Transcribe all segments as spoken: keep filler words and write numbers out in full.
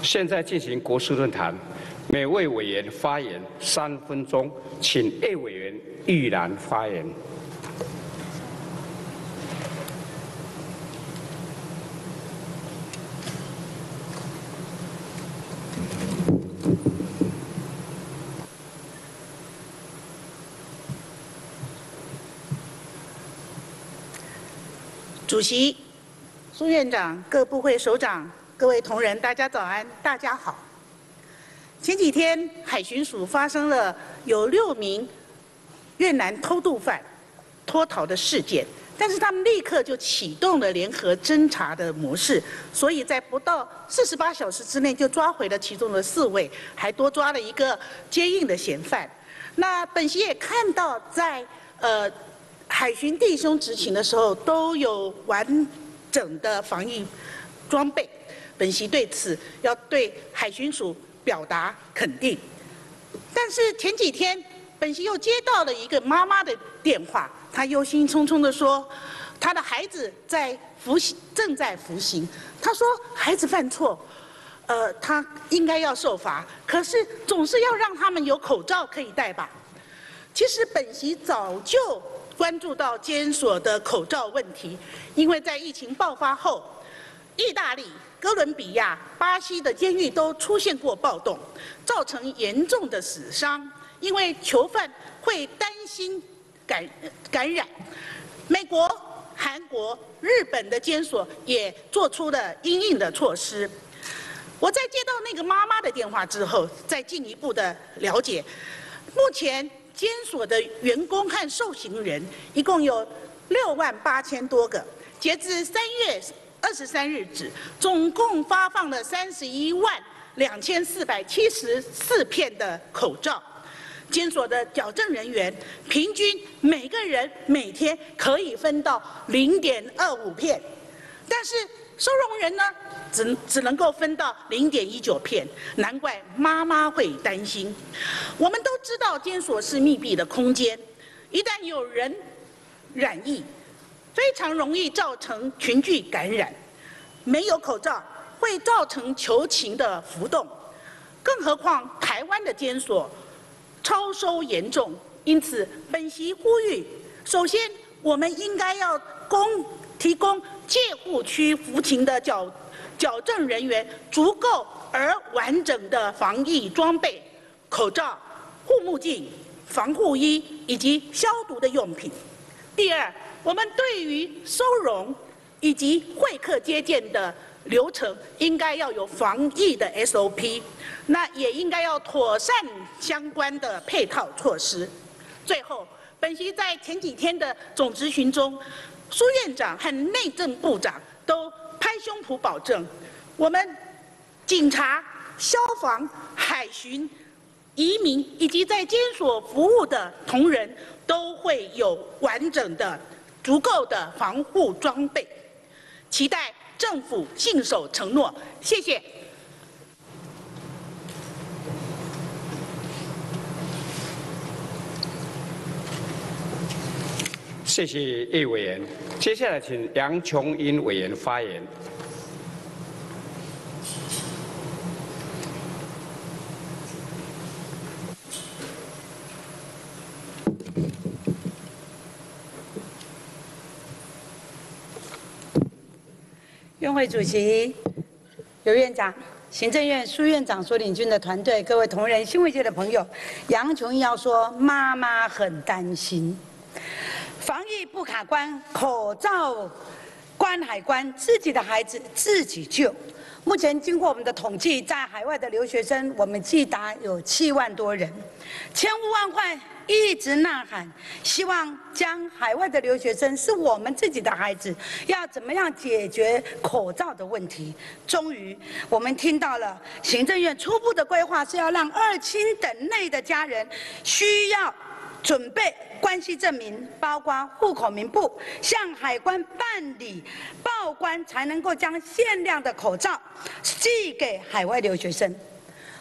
现在进行国事论坛，每位委员发言三分钟，请 A 委员玉兰发言。 主席、苏院长、各部会首长、各位同仁，大家早安，大家好。前几天，海巡署发生了有六名越南偷渡犯脱逃的事件，但是他们立刻就启动了联合侦查的模式，所以在不到四十八小时之内就抓回了其中的四位，还多抓了一个接应的嫌犯。那本席也看到在呃。 海巡弟兄执勤的时候都有完整的防疫装备，本席对此要对海巡署表达肯定。但是前几天，本席又接到了一个妈妈的电话，她忧心忡忡地说，她的孩子在服刑，正在服刑。她说孩子犯错，呃，他应该要受罚，可是总是要让他们有口罩可以戴吧？其实本席早就 关注到监所的口罩问题，因为在疫情爆发后，意大利、哥伦比亚、巴西的监狱都出现过暴动，造成严重的死伤。因为囚犯会担心感感染，美国、韩国、日本的监所也做出了因应的措施。我在接到那个妈妈的电话之后，再进一步的了解，目前 监所的员工和受刑人一共有六万八千多个，截至三月二十三日止，总共发放了三十一万两千四百七十四片的口罩。监所的矫正人员平均每个人每天可以分到零点二五片，但是 收容人呢，只只能够分到零点一九片，难怪妈妈会担心。我们都知道，监所是密闭的空间，一旦有人染疫，非常容易造成群聚感染。没有口罩会造成囚情的浮动，更何况台湾的监所超收严重，因此本席呼吁，首先我们应该要公 提供戒护区服勤的矫矫正人员足够而完整的防疫装备、口罩、护目镜、防护衣以及消毒的用品。第二，我们对于收容以及会客接见的流程，应该要有防疫的 S O P， 那也应该要妥善相关的配套措施。最后，本席在前几天的总质询中， 苏院长和内政部长都拍胸脯保证，我们警察、消防、海巡、移民以及在监所服务的同仁都会有完整的、足够的防护装备，期待政府信守承诺。谢谢。 谢谢叶委员。接下来，请杨琼英委员发言。 院会主席、刘院长、行政院苏院长所领军的团队，各位同仁、新闻界的朋友，杨琼英要说，妈妈很担心。 防疫不卡关，口罩关海关，自己的孩子自己救。目前经过我们的统计，在海外的留学生，我们计达有七万多人，千呼万唤，一直呐喊，希望将海外的留学生是我们自己的孩子，要怎么样解决口罩的问题？终于，我们听到了行政院初步的规划，是要让二亲等内的家人需要 准备关系证明，包括户口名簿，向海关办理报关，才能够将限量的口罩寄给海外留学生。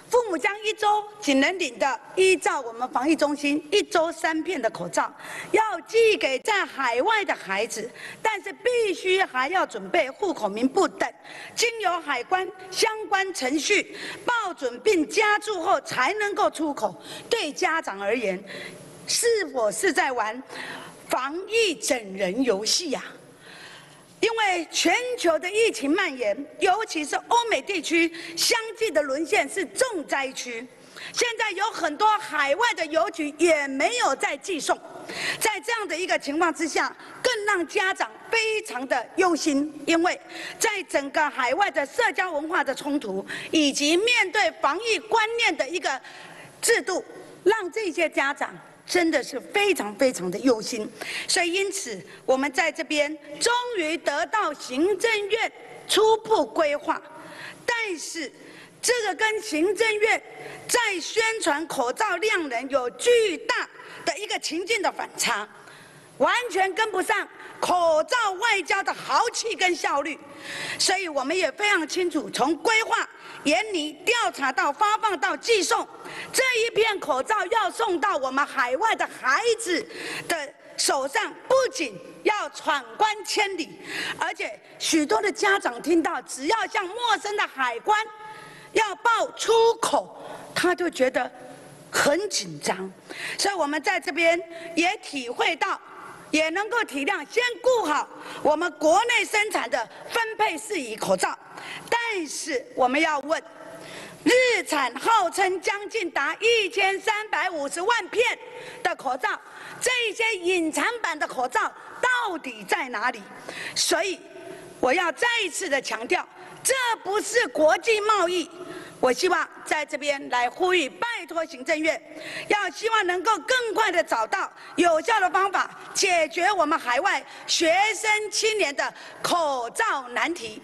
父母将一周仅能领的，依照我们防疫中心一周三片的口罩，要寄给在海外的孩子，但是必须还要准备户口名簿等，经由海关相关程序报准并加注后才能够出口。对家长而言，是否是在玩防疫整人游戏呀？因为全球的疫情蔓延，尤其是欧美地区相继的沦陷是重灾区。现在有很多海外的邮局也没有再寄送，在这样的一个情况之下，更让家长非常的忧心，因为在整个海外的社交文化的冲突，以及面对防疫观念的一个制度，让这些家长真的是非常非常的忧心，所以因此我们在这边终于得到行政院初步规划，但是这个跟行政院在宣传口罩量能有巨大的一个情境的反差，完全跟不上口罩外交的豪气跟效率，所以我们也非常清楚，从规划、研拟、调查到发放到寄送，这一片口罩要送到我们海外的孩子的手上，不仅要闯关千里，而且许多的家长听到只要向陌生的海关要报出口，他就觉得很紧张，所以我们在这边也体会到，也能够体谅，先顾好我们国内生产的分配事宜口罩，但是我们要问，日产号称将近达一千三百五十万片的口罩，这些隐藏版的口罩到底在哪里？所以我要再一次的强调，这不是国际贸易。我希望在这边来呼吁，拜托行政院，要希望能够更快的找到有效的方法，解决我们海外学生青年的口罩难题。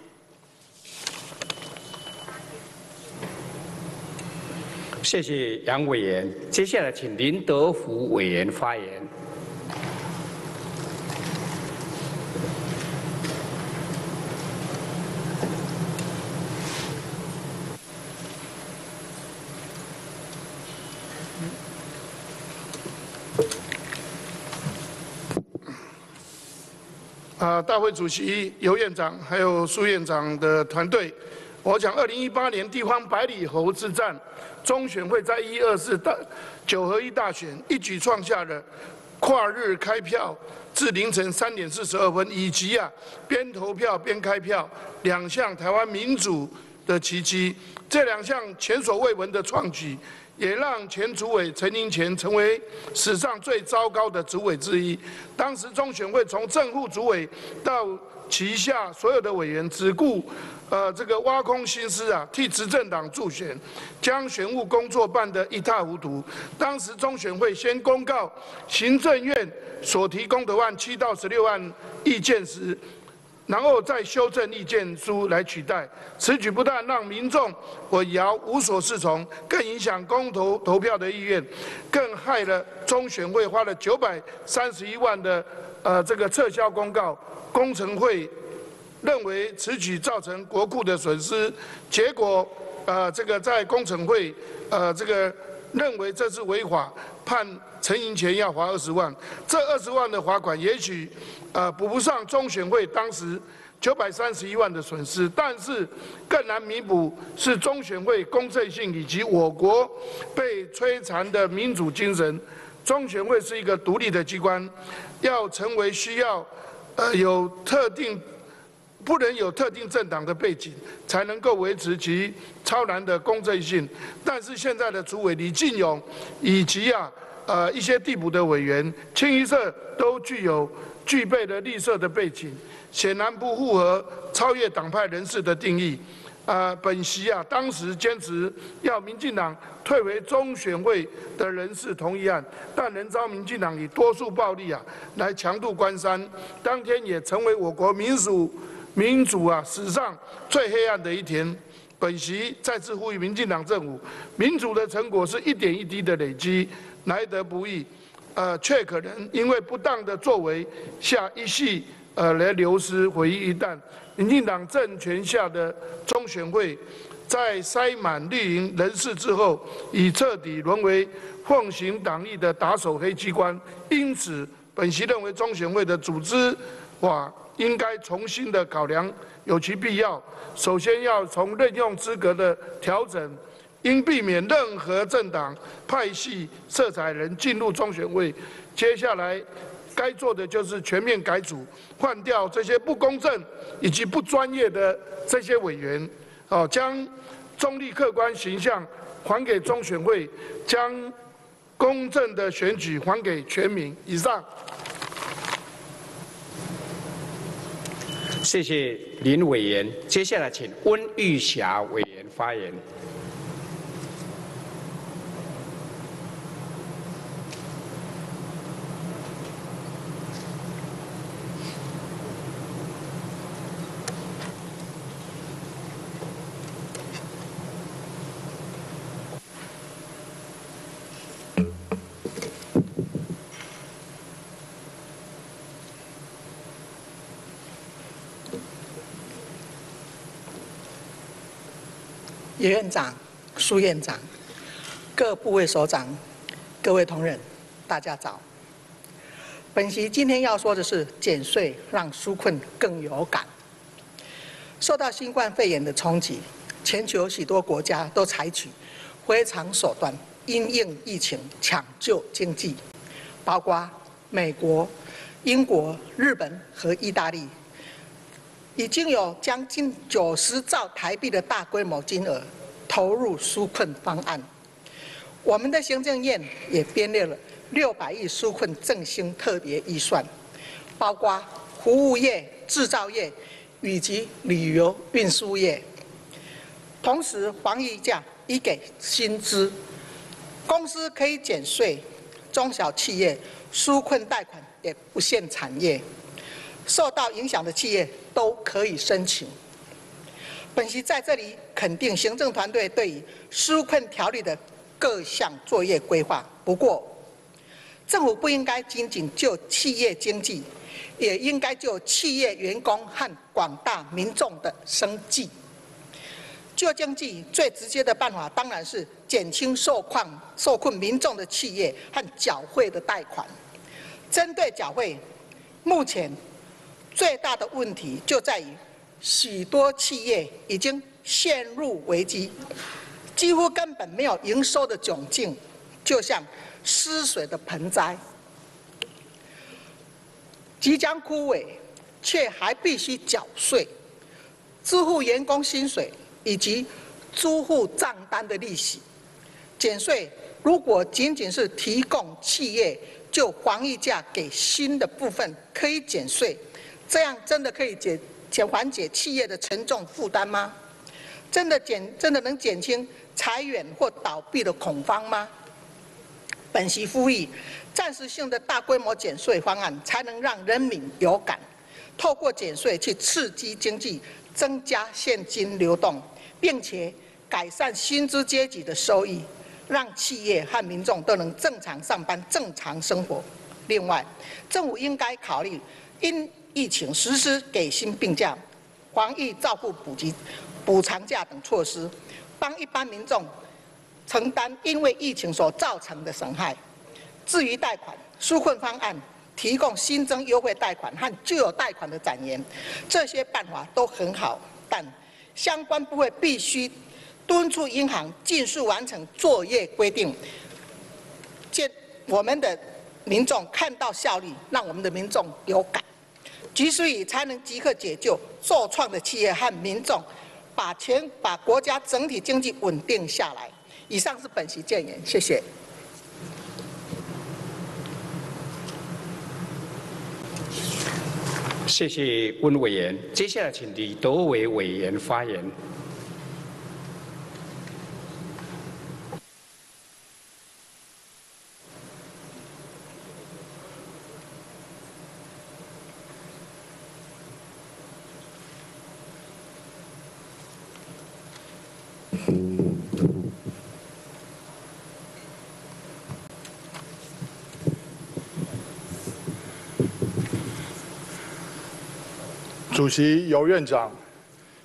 谢谢杨委员。接下来请林德福委员发言。 啊，大会主席尤院长还有苏院长的团队，我讲二零一八年地方百里侯之战，中选会在一二四大九合一大选一举创下了跨日开票至凌晨三点四十二分，以及啊边投票边开票两项台湾民主的奇迹。这两项前所未闻的创举，也让前主委陈英前成为史上最糟糕的主委之一。当时中选会从正副主委到旗下所有的委员只顾呃这个挖空心思啊，替执政党助选，将选务工作办得一塌糊涂。当时中选会先公告行政院所提公投案七到十六案意见时，然后再修正意见书来取代，此举不但让民众混淆无所适从，更影响公投投票的意愿，更害了中选会花了九百三十一万的呃这个撤销公告。工程会认为此举造成国库的损失，结果呃这个在工程会呃这个认为这是违法，判陈银钱要罚二十万。这二十万的罚款也许呃补不上中选会当时九百三十一万的损失，但是更难弥补是中选会公正性以及我国被摧残的民主精神。中选会是一个独立的机关，要成为需要呃有特定。不能有特定政党的背景，才能够维持其超然的公正性。但是现在的主委李进勇以及啊呃一些地补的委员，清一色都具有具备了绿色的背景，显然不符合超越党派人士的定义。呃，本席啊当时坚持要民进党退回中选会的人事同意案，但仍遭民进党以多数暴力啊来强渡关山，当天也成为我国民主。民主啊，史上最黑暗的一天。本席再次呼吁民进党政府，民主的成果是一点一滴的累积，来得不易，呃，却可能因为不当的作为下一夕呃来流失，毁于一旦。民进党政权下的中选会， 在塞满绿营人士之后，已彻底沦为奉行党意的打手黑机关。因此，本席认为中选会的组织法应该重新的考量，有其必要。首先要从任用资格的调整，应避免任何政党派系色彩人进入中选会。接下来该做的就是全面改组，换掉这些不公正以及不专业的这些委员，哦，将中立客观形象还给中选会，将公正的选举还给全民。以上。 谢谢林委员。接下来请温玉霞委员发言。 叶院长、苏院长、各部位首长、各位同仁，大家早。本席今天要说的是减税让纾困更有感。受到新冠肺炎的冲击，全球许多国家都采取非常手段因应疫情抢救经济，包括美国、英国、日本和意大利。已经有将近九十兆台币的大规模金额投入纾困方案。我们的行政院也编列了六百亿纾困振兴特别预算，包括服务业、制造业以及旅游运输业。同时，防疫假已给薪资，公司可以减税，中小企业纾困贷款也不限产业。受到影响的企业都可以申请。本席在这里肯定行政团队对于纾困条例的各项作业规划。不过，政府不应该仅仅就企业经济，也应该就企业员工和广大民众的生计。就经济最直接的办法，当然是减轻受困受困民众的企业和缴汇的贷款。针对缴汇，目前最大的问题就在于，许多企业已经陷入危机，几乎根本没有营收的窘境，就像失水的盆栽，即将枯萎，却还必须缴税，支付员工薪水以及租户账单的利息。减税如果仅仅是提供企业就防疫假给薪的部分可以减税，这样真的可以减减缓解企业的沉重负担吗？真的减真的能减轻裁员或倒闭的恐慌吗？本席呼吁，暂时性的大规模减税方案才能让人民有感，透过减税去刺激经济，增加现金流动，并且改善薪资阶级的收益，让企业和民众都能正常上班、正常生活。另外，政府应该考虑因疫情实施给薪病假、防疫照顾补给、补偿假等措施，帮一般民众承担因为疫情所造成的损害。至于贷款纾困方案，提供新增优惠贷款和旧有贷款的展延，这些办法都很好，但相关部会必须敦促银行尽速完成作业规定，见我们的民众看到效率，让我们的民众有感。及时雨才能即刻解救受创的企业和民众，把全把国家整体经济稳定下来。以上是本席建言，谢谢。 谢谢温委员。接下来请李德伟委员发言。 主席、尤院长、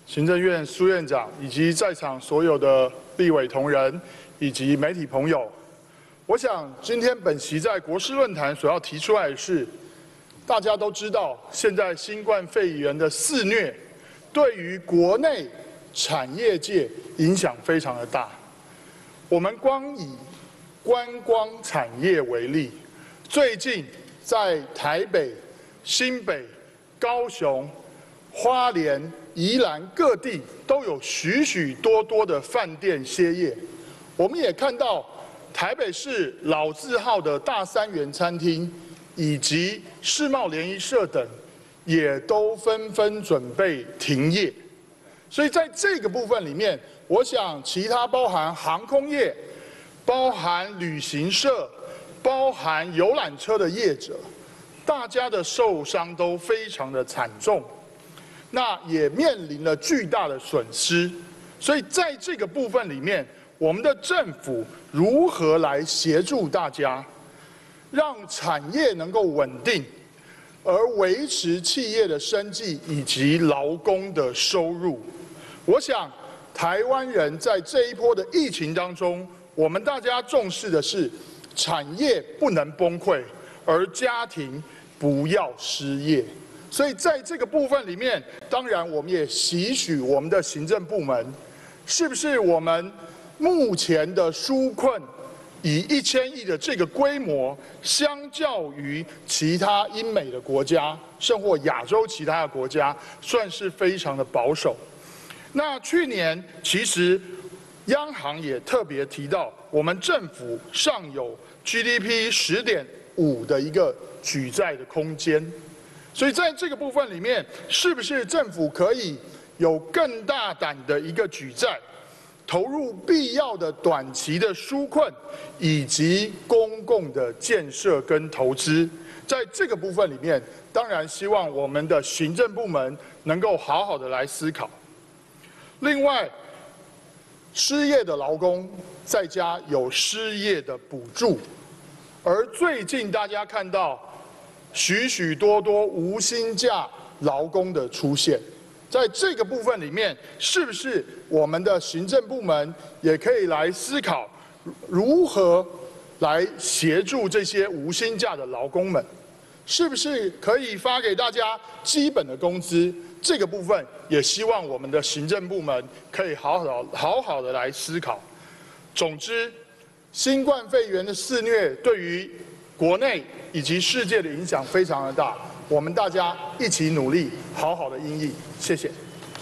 行政院苏院长以及在场所有的立委同仁以及媒体朋友，我想今天本席在国事论坛所要提出来的是，大家都知道，现在新冠肺炎的肆虐，对于国内产业界影响非常的大。我们光以观光产业为例，最近在台北、新北、高雄、花莲、宜兰各地都有许许多多的饭店歇业。我们也看到台北市老字号的大三元餐厅以及世贸联谊社等，也都纷纷准备停业。所以在这个部分里面，我想其他包含航空业、包含旅行社、包含游览车的业者，大家的受伤都非常的惨重，那也面临了巨大的损失。所以在这个部分里面，我们的政府如何来协助大家，让产业能够稳定，而维持企业的生计以及劳工的收入？我想，台湾人在这一波的疫情当中，我们大家重视的是产业不能崩溃，而家庭不要失业。所以在这个部分里面，当然我们也期许我们的行政部门，是不是我们目前的纾困以一千亿的这个规模，相较于其他英美的国家，甚或亚洲其他的国家，算是非常的保守。那去年其实央行也特别提到，我们政府尚有 G D P 十点五的一个举债的空间，所以在这个部分里面，是不是政府可以有更大胆的一个举债，投入必要的短期的纾困以及公共的建设跟投资？在这个部分里面，当然希望我们的行政部门能够好好的来思考。另外，失业的劳工在家有失业的补助，而最近大家看到许许多多无薪假劳工的出现，在这个部分里面，是不是我们的行政部门也可以来思考如何来协助这些无薪假的劳工们？是不是可以发给大家基本的工资？这个部分也希望我们的行政部门可以好好好好的来思考。总之，新冠肺炎的肆虐对于国内以及世界的影响非常的大，我们大家一起努力，好好的因应。谢谢。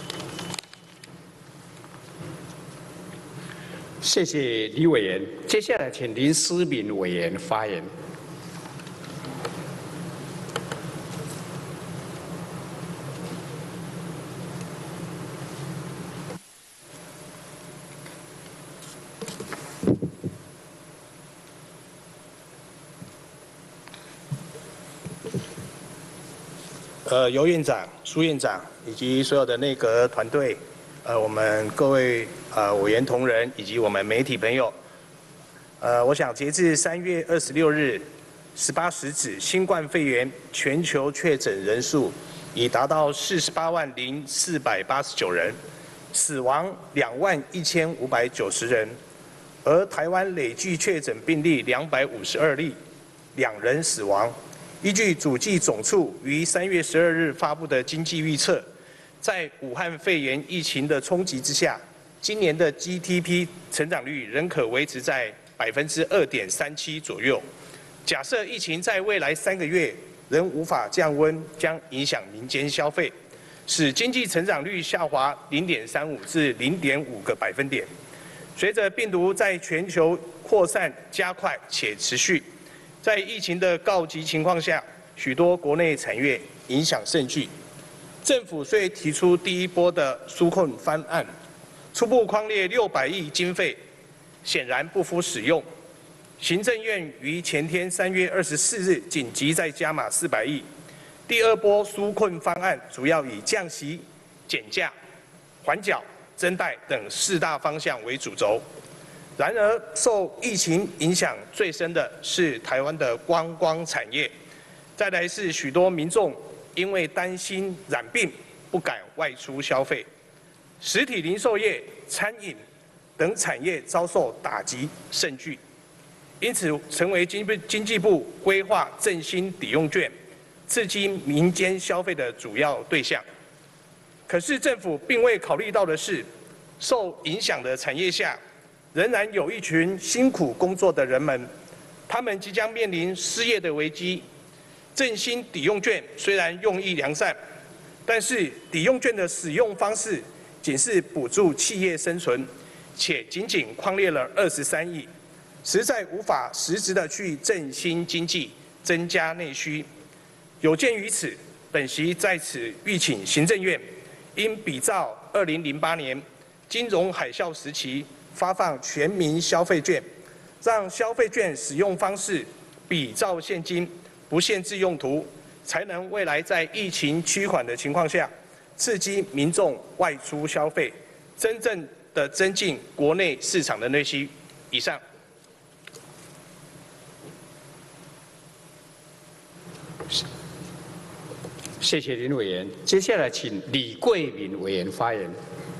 谢谢李委员。接下来请林思敏委员发言。 呃，尤院长、苏院长以及所有的内阁团队，呃，我们各位呃委员同仁以及我们媒体朋友，呃，我想截至三月二十六日十八时止，新冠肺炎全球确诊人数已达到四十八万零四百八十九人，死亡两万一千五百九十人，而台湾累计确诊病例两百五十二例，两人死亡。依据主计总处于三月十二日发布的经济预测，在武汉肺炎疫情的冲击之下，今年的 G D P 成长率仍可维持在百分之二点三七左右。假设疫情在未来三个月仍无法降温，将影响民间消费，使经济成长率下滑零点三五至零点五个百分点。随着病毒在全球扩散加快且持续，在疫情的告急情况下，许多国内产业影响甚巨。政府虽提出第一波的纾困方案，初步匡列六百亿经费，显然不敷使用。行政院于前天三月二十四日紧急再加码四百亿。第二波纾困方案主要以降息、减价、缓缴、增贷等四大方向为主轴。然而，受疫情影响最深的是台湾的观光产业，再来是许多民众因为担心染病不敢外出消费。 实体零售业、餐饮等产业遭受打击甚巨，因此成为经经济部规划振兴抵用券，刺激民间消费的主要对象。可是政府并未考虑到的是，受影响的产业下，仍然有一群辛苦工作的人们，他们即将面临失业的危机。振兴抵用券虽然用意良善，但是抵用券的使用方式仅是补助企业生存，且仅仅匡列了二十三亿，实在无法实质的去振兴经济、增加内需。有鉴于此，本席在此吁请行政院，应比照二零零八年金融海啸时期发放全民消费券，让消费券使用方式比照现今，不限制用途，才能未来在疫情趋缓的情况下，刺激民众外出消费，真正的增进国内市场的内需。以上。 谢谢林委员。接下来请李桂敏委员发言。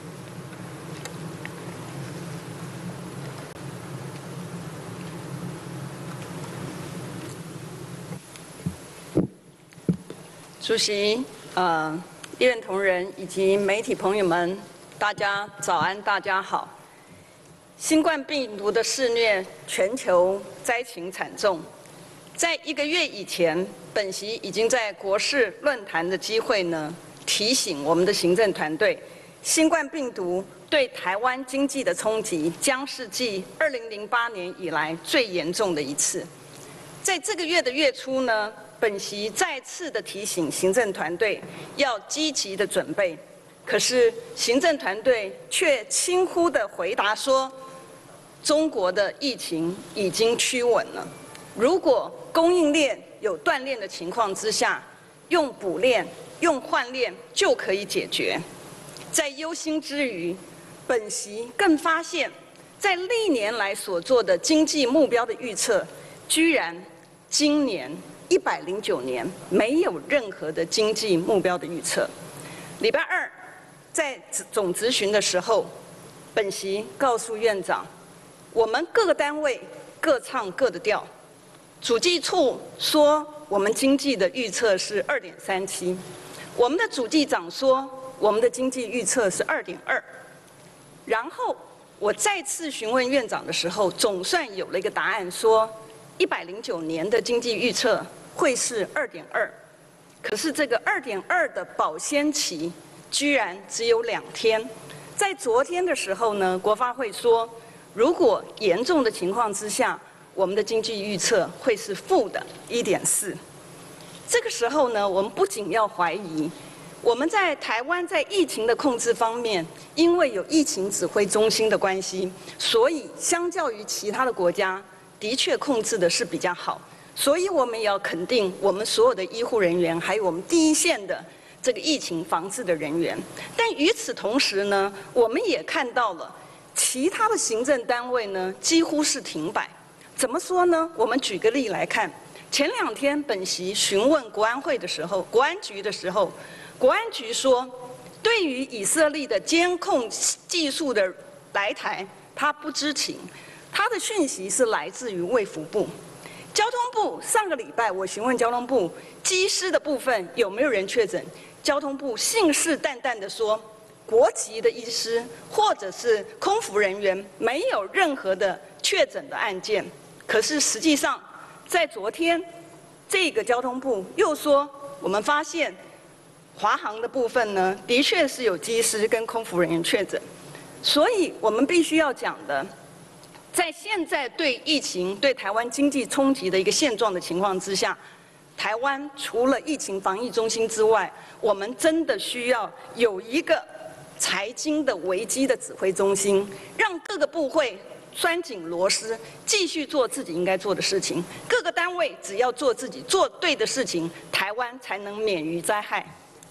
主席，呃，议员同仁以及媒体朋友们，大家早安，大家好。新冠病毒的肆虐，全球灾情惨重。在一个月以前，本席已经在国事论坛的机会呢，提醒我们的行政团队，新冠病毒对台湾经济的冲击将是继二零零八年以来最严重的一次。在这个月的月初呢，本席再次的提醒行政团队要积极的准备，可是行政团队却轻忽的回答说，中国的疫情已经趋稳了，如果供应链有断裂的情况之下，用补链、用换链就可以解决。在忧心之余，本席更发现，在历年来所做的经济目标的预测，居然今年一百零九年没有任何的经济目标的预测。礼拜二在总质询的时候，本席告诉院长，我们各个单位各唱各的调。主计处说我们经济的预测是二点三七，我们的主计长说我们的经济预测是二点二。然后我再次询问院长的时候，总算有了一个答案，说一百零九年的经济预测会是二点二。可是这个二点二的保鲜期居然只有两天。在昨天的时候呢，国发会说，如果严重的情况之下，我们的经济预测会是负的 一点四。这个时候呢，我们不仅要怀疑，我们在台湾在疫情的控制方面，因为有疫情指挥中心的关系，所以相较于其他的国家，的确控制的是比较好。所以我们也要肯定我们所有的医护人员，还有我们第一线的这个疫情防治的人员。但与此同时呢，我们也看到了其他的行政单位呢，几乎是停摆。怎么说呢？我们举个例来看，前两天本席询问国安会的时候，国安局的时候，国安局说，对于以色列的监控技术的来台，他不知情，他的讯息是来自于卫福部。交通部上个礼拜我询问交通部机师的部分有没有人确诊，交通部信誓旦旦的说，国籍的医师或者是空服人员没有任何的确诊的案件。可是实际上，在昨天，这个交通部又说，我们发现华航的部分呢，的确是有机师跟空服人员确诊。所以我们必须要讲的，在现在对疫情、对台湾经济冲击的一个现状的情况之下，台湾除了疫情防疫中心之外，我们真的需要有一个财经的危机的指挥中心，让各个部会拴紧螺丝，继续做自己应该做的事情。各个单位只要做自己做对的事情，台湾才能免于灾害。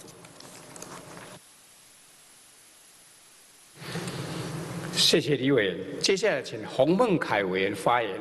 谢谢李委员。接下来请洪孟凯委员发言。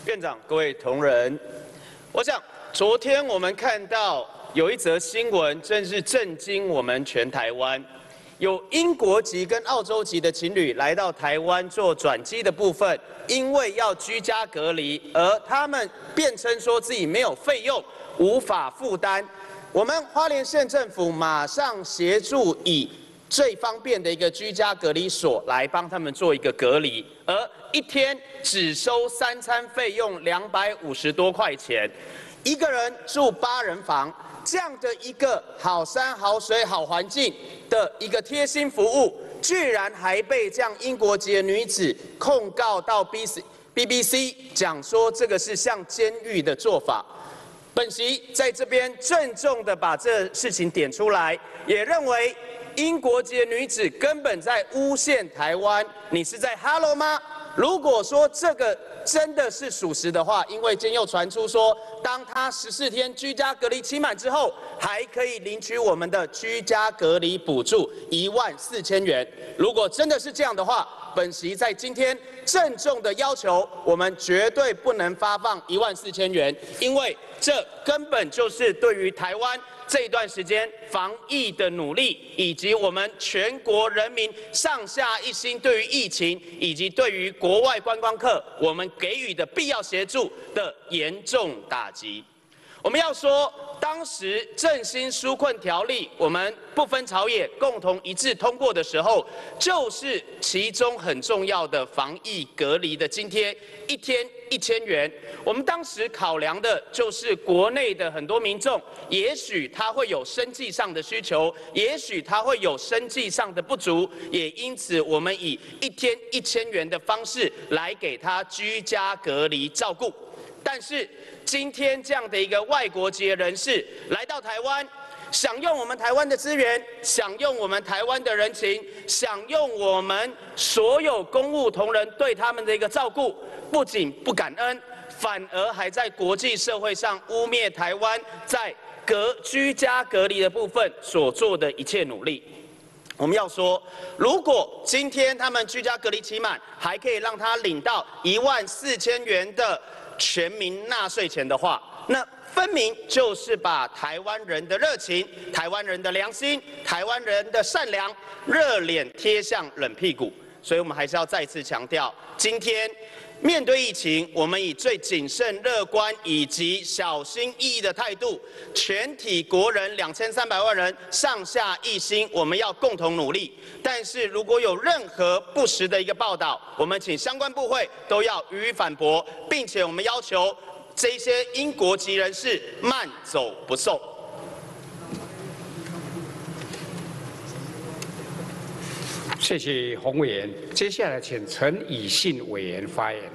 院长、各位同仁，我想昨天我们看到有一则新闻，真是震惊我们全台湾。有英国籍跟澳洲籍的情侣来到台湾做转机的部分，因为要居家隔离，而他们辩称说自己没有费用，无法负担。我们花莲县政府马上协助以最方便的一个居家隔离所来帮他们做一个隔离，而一天只收三餐费用两百五十多块钱，一个人住八人房。这样的一个好山好水好环境的一个贴心服务，居然还被这样英国籍的女子控告到 B B C 讲说这个是像监狱的做法。本席在这边郑重的把这事情点出来，也认为英国籍的女子根本在诬陷台湾，你是在 Hello 吗？如果说这个真的是属实的话，因为今天又传出说，当他十四天居家隔离期满之后，还可以领取我们的居家隔离补助一万四千元。如果真的是这样的话，本席在今天郑重的要求，我们绝对不能发放一万四千元，因为这根本就是对于台湾这一段时间防疫的努力，以及我们全国人民上下一心对于疫情以及对于国外观光客我们给予的必要协助的严重打击。我们要说，当时振兴纾困条例我们不分朝野共同一致通过的时候，就是其中很重要的防疫隔离的津贴，一天一千元。我们当时考量的就是国内的很多民众，也许他会有生计上的需求，也许他会有生计上的不足，也因此我们以一天一千元的方式来给他居家隔离照顾。但是今天这样的一个外国籍的人士来到台湾，享用我们台湾的资源，享用我们台湾的人情，享用我们所有公务同仁对他们的一个照顾，不仅不感恩，反而还在国际社会上污蔑台湾在隔居家隔离的部分所做的一切努力。我们要说，如果今天他们居家隔离期满，还可以让他领到一万四千元的全民纳税钱的话，那分明就是把台湾人的热情、台湾人的良心、台湾人的善良热脸贴向冷屁股。所以我们还是要再次强调，今天面对疫情，我们以最谨慎、乐观以及小心翼翼的态度，全体国人两千三百万人上下一心，我们要共同努力。但是如果有任何不实的一个报道，我们请相关部会都要予以反驳，并且我们要求这些英国籍人士慢走不送。 谢谢洪委员。接下来请陈以信委员发言。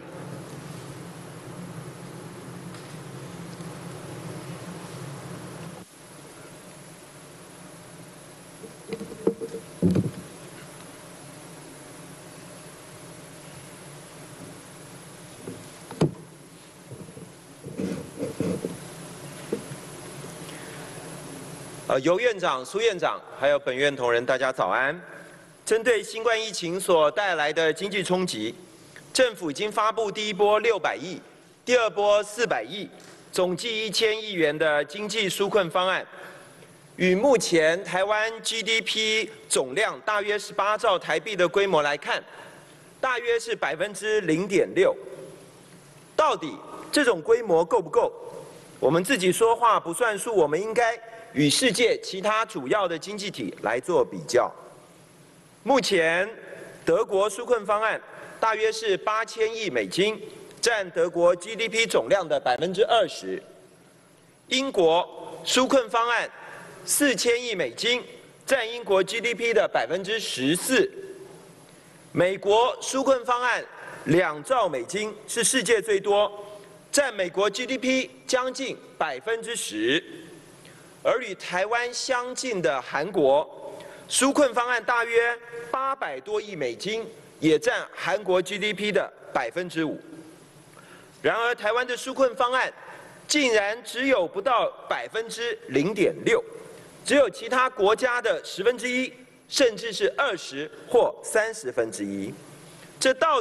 呃，尤院长、苏院长，还有本院同仁，大家早安。针对新冠疫情所带来的经济冲击，政府已经发布第一波六百亿，第二波四百亿，总计一千亿元的经济纾困方案。与目前台湾 G D P 总量大约是八兆台币的规模来看，大约是百分之零点六。到底这种规模够不够？我们自己说话不算数，我们应该与世界其他主要的经济体来做比较。目前德国纾困方案大约是八千亿美金，占德国 G D P 总量的百分之二十。英国纾困方案四千亿美金，占英国 G D P 的百分之十四。美国纾困方案两兆美金，是世界最多，占美国 G D P 将近百分之十。而与台湾相近的韩国，纾困方案大约八百多亿美金，也占韩国 G D P 的百分之五。然而，台湾的纾困方案竟然只有不到百分之零点六，只有其他国家的十分之一，甚至是二十或三十分之一。这到底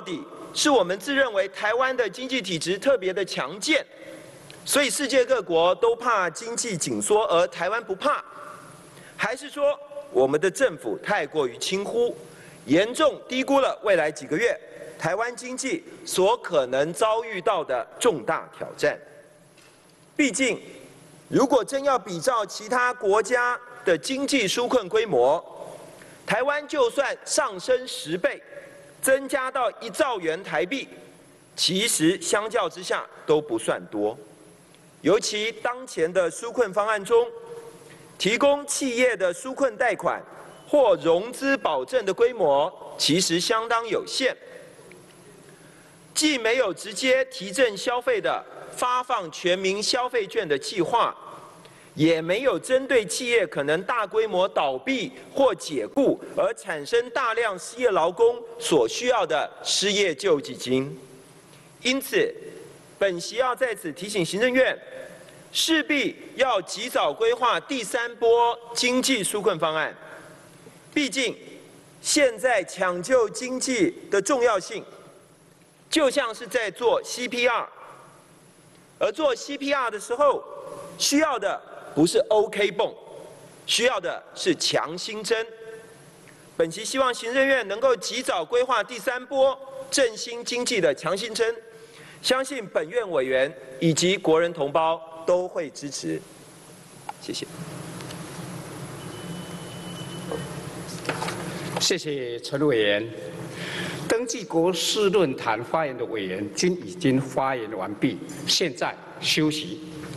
是我们自认为台湾的经济体质特别的强健，所以世界各国都怕经济紧缩，而台湾不怕？还是说我们的政府太过于轻忽，严重低估了未来几个月台湾经济所可能遭遇到的重大挑战？毕竟，如果真要比照其他国家的经济纾困规模，台湾就算上升十倍，增加到一兆元台币，其实相较之下都不算多。尤其当前的纾困方案中，提供企业的纾困贷款或融资保证的规模其实相当有限，既没有直接提振消费的发放全民消费券的计划，也没有针对企业可能大规模倒闭或解雇而产生大量失业劳工所需要的失业救济金。因此，本席要在此提醒行政院，势必要及早规划第三波经济纾困方案。毕竟，现在抢救经济的重要性，就像是在做 C P R， 而做 C P R 的时候，需要的不是 OK 泵，需要的是强心针。本期希望行政院能够及早规划第三波振兴经济的强心针，相信本院委员以及国人同胞都会支持。谢谢。 谢谢陈委员。登记国事论坛发言的委员均已经发言完毕，现在休息。